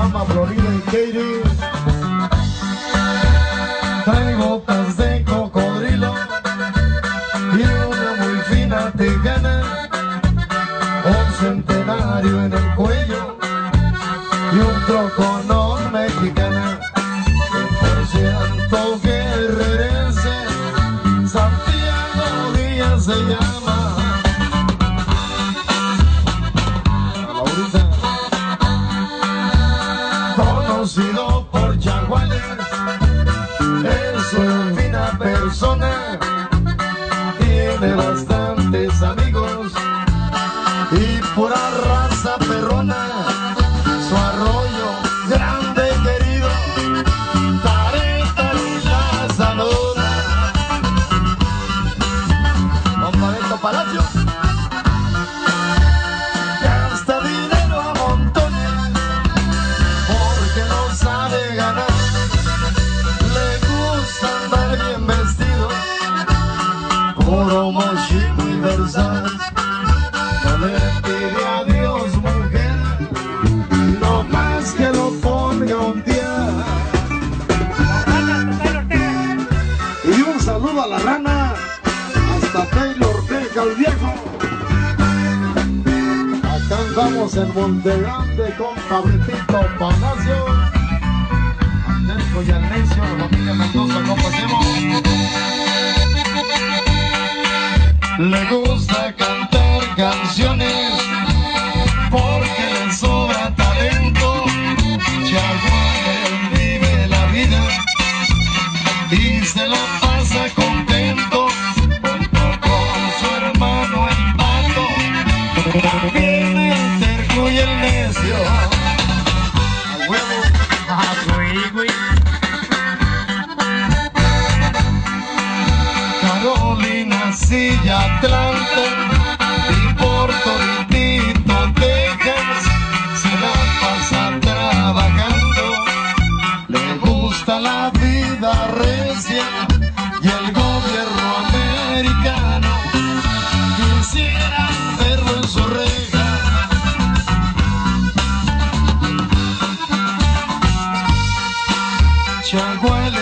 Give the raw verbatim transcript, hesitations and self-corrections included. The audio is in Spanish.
mamá Florida y Katie. Trae botas de cocodrilo y una muy fina tejana, un centenario en el cuello y un troconón mexicana, cien por ciento guerrerense, Santiago Díaz se llama. Ahorita conocido por Chaguales, es una fina persona, tiene bastantes amigos y pura raza perrona. Su arroyo grande y querido, Tareta y la Salona. Compadre Palacio gasta dinero a montones porque no sabe ganar. Le gusta andar bien vestido, puro mochi muy versátil. No le pide a Dios mujer, no más que lo ponga un día. Y un saludo a la rana, hasta Taylor Ortega el viejo. Acá andamos en Montegrande con Fabritito Palacio, Andesco y Alnecio, la familia Mendoza, ¿cómo hacemos? Le gusta cantar canciones porque le sobra talento. Chaguales vive la vida y se la pasa contento junto con su hermano el Pato, también el terco y el necio. A huevo, a güey, güey. Carolina, Silla, Atlanta y por Toditito, Texas, se la pasa trabajando. Le gusta la vida recia y el gobierno americano quisiera verlo en su reja. Chaguales